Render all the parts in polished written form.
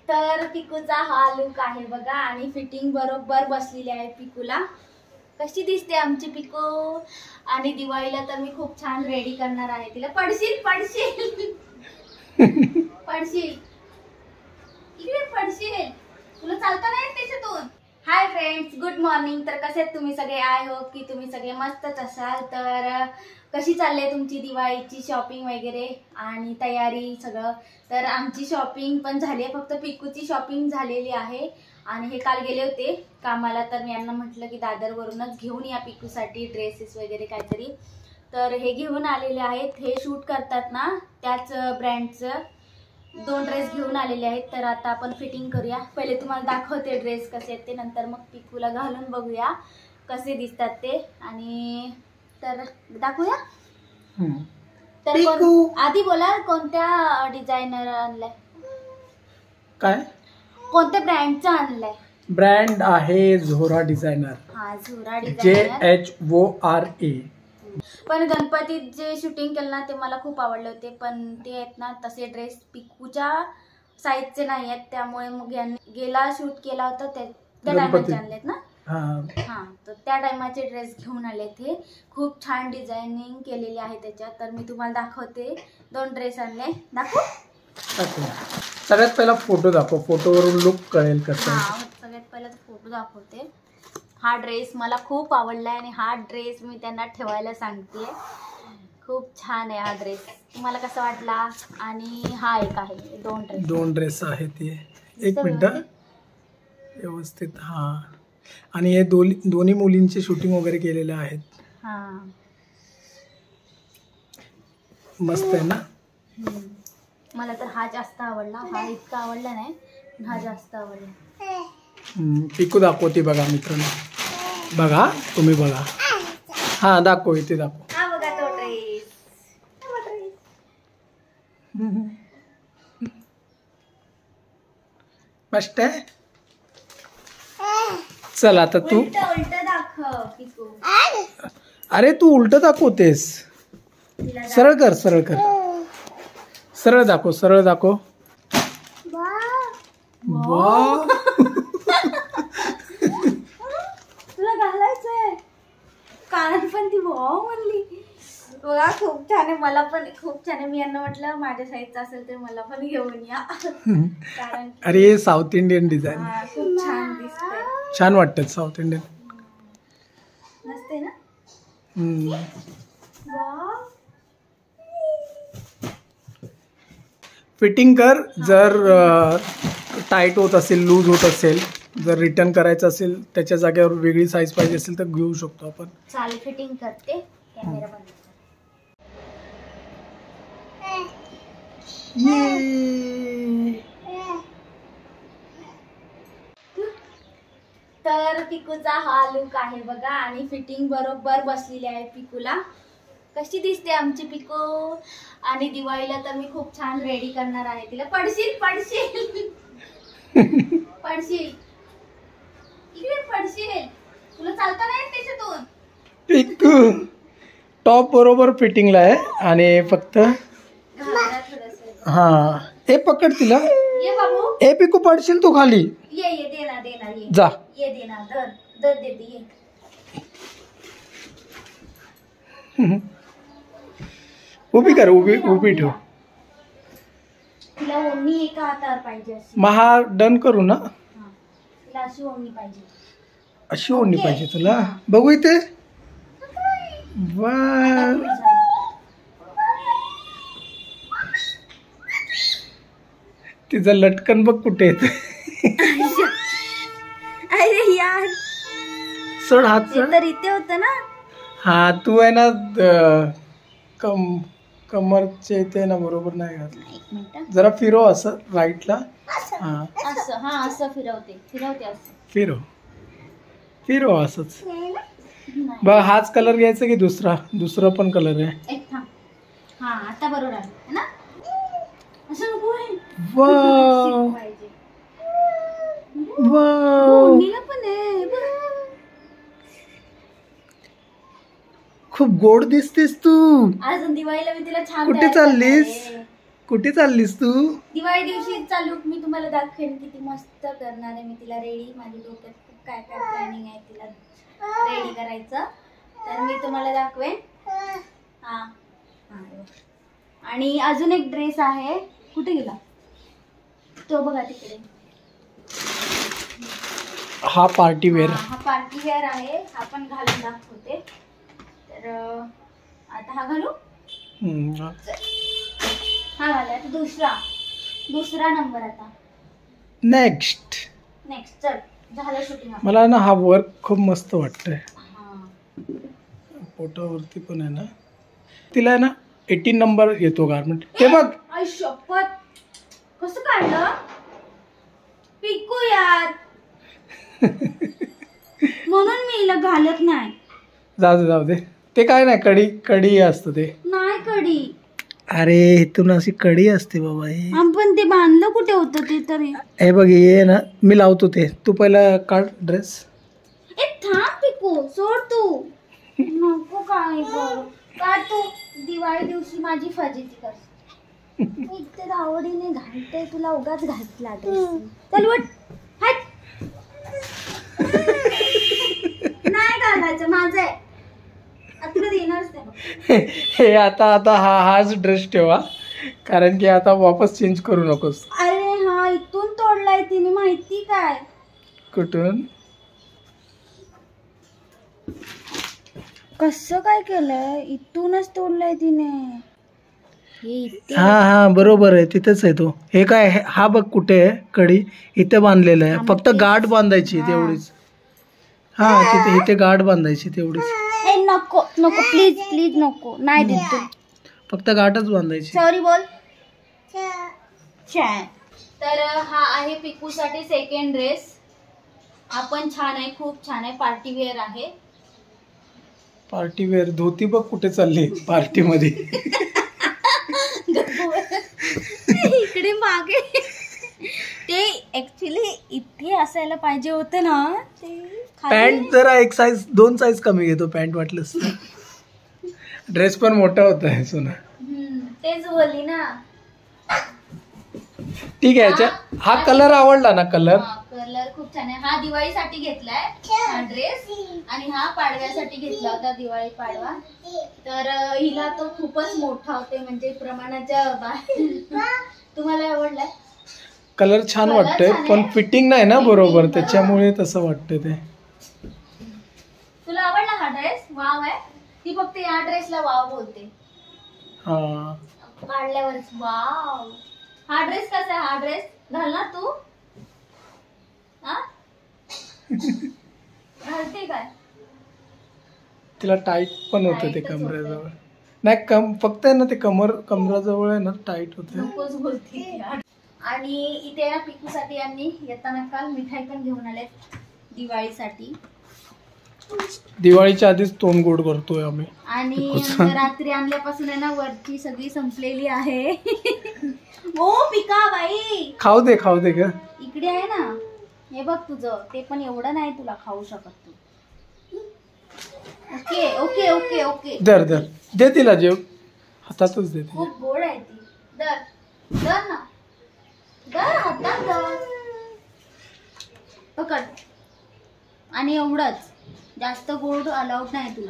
तर पिकूचा हा लुक आहे बघा आणि फिटिंग बरोबर बसलेली आहे पिकूला. कशी दिसते आमची पिकू. आणि दिवाळीला तर मी खूप छान रेडी करणार आहे तिला. पडशील पडशील पडशील इकडे पडशील, तुला चालता नाही त्याच्यातून. Hi friends, good morning. तर कसे आहेत तुम्ही सगळे. आय होप की तुम्ही सगळे मस्तच असाल. तर कशी चालली आहे तुमची दिवाळीची शॉपिंग वगैरे आणि तयारी सगळं. तर आमची शॉपिंग पण झाली आहे, फक्त पिकूची शॉपिंग झालेली आहे. आणि हे काल गेले होते कामाला, तर मी यांना म्हटलं की दादरवरूनच घेऊन या पिकूसाठी ड्रेसेस वगैरे काहीतरी. तर हे घेऊन आलेले आहेत. हे शूट करतात ना त्याच ब्रँडचं 2 ड्रेस घेऊन आलेले आहेत. तर आता आपण फिटिंग करूया. पहिले तुम्हाला दाखवते ड्रेस कसे आहेत ते, नंतर मग पिकूला घालून बघूया कसे दिसतात ते. आणि तर दाखवूया. तर आधी बोला कोणत्या डिझायनर आणलाय, काय कोणत्या ब्रँडचा आणलाय. ब्रँड आहे झोरा डिझायनर. हा झोरा डिझायनर JHORA. पण गणपतीत जे शूटिंग केलं ना ते मला खूप आवडले होते, पण ते आहेत ना तसे ड्रेस पिकूच्या साईजचे नाही आहेत. त्यामुळे मग यांनी गेला शूट केला होता त्या टायमाचे आणलेत ना. हा तर त्या टायमाचे ड्रेस घेऊन आले. ते खूप छान डिझायनिंग केलेली आहे त्याच्यात. तर मी तुम्हाला दाखवते. 2 ड्रेस आणले. दाखवू. सगळ्यात पहिला फोटो दाखव, फोटोवरून लुक कळेल कसं. हा सगळ्यात पहिला फोटो दाखवते. हा ड्रेस मला खूप आवडलाय आणि हा ड्रेस मी त्यांना ठेवायला सांगते. खूप छान आहे हा ड्रेस. तुम्हाला कसा वाटला. आणि हा एक आहे. 2 ड्रेस आहेत ते. एक मिनिट व्यवस्थित. हा आणि हे दोन्ही मुलींचे शूटिंग वगैरे केलेले आहेत. हा मस्त आहे ना. मला तर हा जास्त आवडला. हा इतका आवडला नाही, हा जास्त आवडला. पिकू दाखवते बघा मित्रांनो. बघा तुम्ही बघा. हा दाखव, इथे दाखव. हा बघा तो ड्रेस. मस्त आहे. चल आता तू उलट दाखव पिकू. अरे तू उलट दाखवतेस. सरळ कर, सरळ कर. सरळ दाखव, सरळ दाखव. तुला घालायचंय कारण पण ती वाव म्हणली. बघा खूप छान आहे. मला पण खूप छान आहे. मी यांना म्हटलं माझ्या साईजचं असेल तर मला पण घेऊन या. कारण अरे साऊथ इंडियन डिझाईन खूप छान दिसतंय. छान वाटतं साऊथ इंडियन. मस्त आहे ना. वाव. फिटिंग कर. जर टाईट होत असेल, लूज होत असेल, जर रिटर्न करायचं असेल, त्याच्या जागेवर वेगळी साईज पाहिजे असेल तर घेऊ शकतो आपण. चालेल फिटिंग करते. कॅमेरा बंद. तर पिकूचा हा लुक आहे बघा आणि फिटिंग बरोबर बसलेली आहे पिकूला. कशी दिसते आमची पिकू. आणि दिवाळीला तर मी खूप छान रेडी करणार आहे तिला. पडशील पडशील पडशील इकडे पडशील, तुला चालता नाही त्याच्यातून. पिकू टॉप बरोबर फिटिंगला आहे आणि फक्त हा हे पकड तिला. ये बाबू. ए पिकू पडशील तू खाली. ये ये दे ना, दे ना, ये जा. ये दे ना, धर धर दे ये. उभी कर, उभी ठेव. तिला ओढणी एका हातावर पाहिजे अशी. मग हा डन करू ना. तिला अशी ओढणी पाहिजे. अशी ओढणी पाहिजे तुला. बघू इथे. तिचं लटकन बघ कुठे येते. अरे यार सोड हात. तर इथे होतं ना. हा तू आहे ना कमरचे इथे ना बरोबर नाही घातलं. एक मिनिट जरा फिरव असं राईटला. हा असं. हा असं फिरवते असं. फिरव असंच. बघ हाच कलर घ्यायचा की दुसरा पण कलर आहे. एक थांब. हा आता बरोबर आहे ना. असं नको आहे. वाव वाव पण आहे. खूप गोड दिसतेस तू. अजून दिवाळीला मी तिला छान. कुठे चाललीस. कुठे चाललीस तू? दिवाळी दिवशीचा लुक मी तुम्हाला दाखवेन किती मस्त करणार आहे मी तिला रेडी. माझ्या डोक्यात खूप काय काय प्लॅनिंग आहे तिला रेडी करायचं, तर मी तुम्हाला दाखवेन. हा आणि अजून एक ड्रेस आहे, कुठे गेला तो बघा तिकडे. हा पार्टी वेअर. हा पार्टी वेअर आहे, हा पण घालून दाखवते. तर आता हा घालू. हा घाला. आता दुसरा नंबर. आता नेक्स्ट चल झालं शूटिंग. मला ना हा वर्क खूप मस्त वाटतंय. फोटोवरती पण आहे ना, तिला आहे ना 18 नंबर येतो गारमेंट. ते बघ. आई शपथ, कसं काढलं पिकू यार. म्हणून मी हिला घालत नाही. जाऊ दे ते काय नाही, कडी असतं ते. नाही कडी. अरे इथून अशी कडी असते बाबा. हे आपण ते बांधलं कुठे होतं ते तरी. हे बघ, ये ना मी लावतो ते. तू पहिला काढ ड्रेस. ए थांब पिकू, सोड तू. नको काय काढ तू. दिवाळी दिवशी माझी फजिती कर. मी इतकं आवडीने घालते तुला, उगाच घातला चल उठ. हट. नाही घालायचं, माझं आहे. आता देणारच नाही. हे आता हाच ड्रेस ठेवा, कारण की आता वापस चेंज करू नकोस. अरे हा इथून तोडलाय तिने, माहिती काय. कुठून? कसं काय केलंय, इथूनच तोडलाय तिने. हा बरोबर आहे, तिथेच आहे तो. हे काय, हा बघ कुठे आहे कडी. इथे बांधलेलं आहे, फक्त गाठ बांधायची तेवढीच. हा तिथे इथे गाठ बांधायची तेवढीच. नको प्लीज नको. नाही देत तू, फक्त गाठच बांधायची. सॉरी बोल. तर हा आहे पिकू साठी सेकंड ड्रेस. हा पण छान आहे, खूप छान आहे. पार्टी वेअर आहे. Party wear. धोती बघ कुठे चालली पार्टी मध्ये. इकडे मागे ते ऍक्च्युली इथे असायला पाहिजे होतं ना. ते पॅन्ट जरा 2 साईज कमी घेतो पॅन्ट वाटलंस. ड्रेस पण मोठा होता है सोना. तेच बोलली ना. ठीक आहे. हा कलर आवडला ना. कलर खूप छान आहे. हा दिवाळीसाठी घेतलाय हा ड्रेस, आणि हा पाडव्यासाठी घेतला होता, दिवाळी पाडवा. तर हिला तो खूपच मोठा होते, म्हणजे प्रमाणाच्या बाहेर. तुम्हाला आवडलाय? कलर छान वाटतंय, पण फिटिंग नाही ना बरोबर, त्याच्यामुळे तसं वाटतंय ते. तुला आवडला हा ड्रेस? वाव आहे. ती फक्त या ड्रेसला वाव बोलते. हा काढल्यावरच वाव. हा ड्रेस कसा आहे? हा ड्रेस घालणार तू? घालते काय? तिला टाईट पण होतं ते कमरेजवळ. नाही फक्त आहे ना ते कमराजवळ आहे ना टाईट होते. नकोच बोलते. आणि इथे ना पिकूसाठी यांनी येताना काल मिठाई पण घेऊन आले दिवाळीसाठी. दिवाळीच्या आधीच तोंड गोड करतोय आम्ही. आणि रात्री आणल्यापासून आहे ना वरची सगळी संपलेली आहे. ओ पिका बाई, खाऊ दे ग. इकडे आहे ना, हे बघ तुझं. ते पण एवढं नाही तुला खाऊ शकत तू. ओके. दर दे तिला जेव. हातातच दे. खूप गोड आहे ती. दर ना, दर हातात दर. पकड. आणि एवढंच, जास्त गोड अलाउड नाही तुला.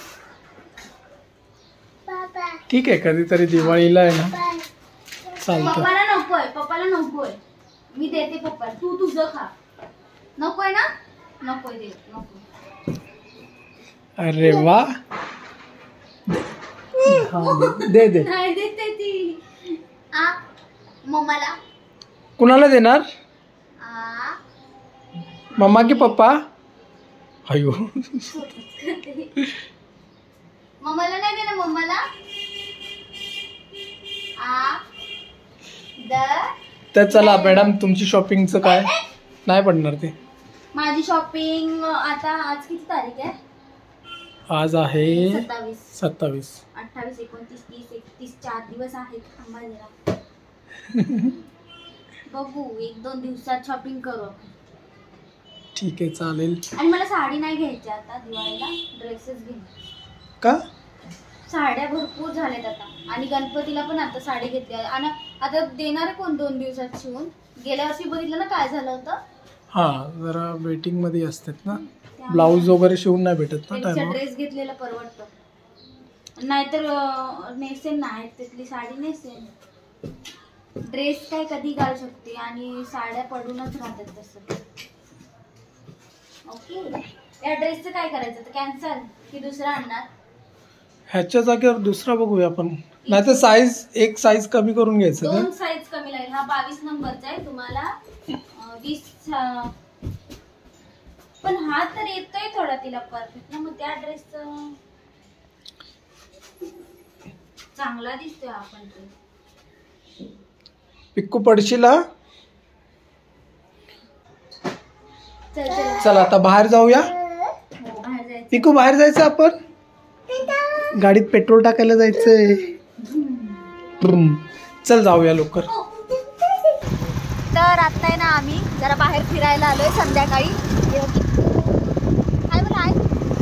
ठीक आहे, कधीतरी दिवाळीला आहे ना चालतं. पप्पाला नकोय. मी देते पप्पा, तू तुझं खा. नकोय ना? नकोय नको. अरे वा. दे. नाही देते ती. मम्माला. कुणाला देणार? मम्मा की पप्पा? अयो. मम्माला नाही देणार. मम्माला तर चला मॅडम, तुमची शॉपिंगचं काय नाही पडणार ते. माझी शॉपिंग आता, आज किती तारीख आहे? आज आहे 27, 28, 29, 30, 4 दिवस आहेत. थांबा जरा. बघू, 1-2 दिवसात शॉपिंग करू. ठीक आहे, चालेल. आणि मला साडी नाही घ्यायची आता दिवाळीला, ड्रेसेस घे. का? साड्या भरपूर झाल्यात आता आणि गणपतीला पण आता साडी घेतली आहे. आणि आता देणार आहे कोण 2 दिवसात शिवून. गेल्या वर्षी बघितलं ना काय झालं होतं. हा जरा वेटिंग मध्ये असतात ना, ब्लाऊज वगैरे शिवून नाही भेटत ना टाइम. ड्रेस घेतलेला परवडतो, नाहीतर नेसेन नाही तिथली साडी नेसेन. ड्रेस काय कधी घालू शकते आणि साड्या पडूनच राहतात तसं. ओके, या ड्रेसचं काय करायचं तर कॅन्सल की दुसरा आणणार. ह्याच्या जागेवर दुसरा बघूया आपण, नाही तर साईज एक साईज कमी करून घ्यायचं. 2 साईज कमी लागेल. हा 22 नंबरचा आहे, तुम्हाला 20. पण हा तर येतोय थोडा तिला परफेक्ट ना, मग त्या ड्रेसचं चांगला दिसतोय. आपण ते पिक्कू पडशील हा. चल चल चला आता बाहेर जाऊया. बाहेर जायचं. पिक्कू बाहेर जायचं, आपण गाडीत पेट्रोल टाकायला जायचंय. चल जाऊया लवकर. तर आता आहे ना आम्ही जरा बाहेर फिरायला आलोय संध्याकाळी. काय बोला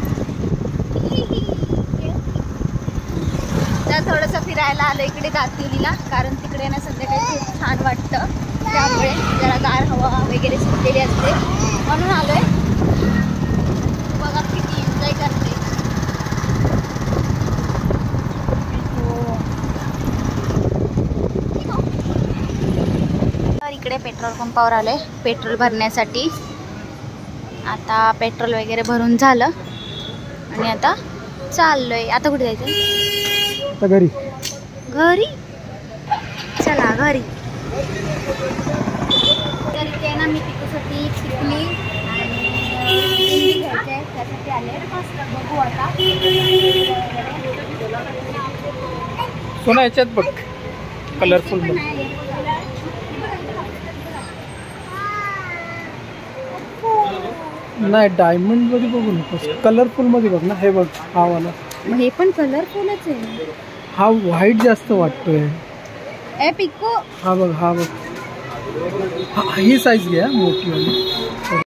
तर थोडंसं फिरायला आलो इकडे गातिवलीला, कारण तिकडे ना संध्याकाळी खूप छान वाटतं. त्यामुळे जरा गार हवा वगैरे सुटलेली असते म्हणून आलोय. बघा किती एन्जॉय करते. तर इकडे पेट्रोल पंपावर आलोय पेट्रोल भरण्यासाठी. आता पेट्रोल वगैरे भरून झालं आणि आता चाललोय. आता कुठे जायचं. आता घरी. घरी चला घरी. तर इथे ना मी पिकूसाठी टिकली आणि घ्यायचे आहे त्यासाठी आले. बघू आता. सोना याच्यात बघ कलरफुल नाही, डायमंड मध्ये बघू नकोस, कलरफुल मध्ये बघ ना. हे बघ हा वाला. हे पण कलरफुलच आहे. हा व्हाईट जास्त वाटतोय. ए पिक्कू हा बघ, हा बघ, ही साईज घ्या मोठी वाली.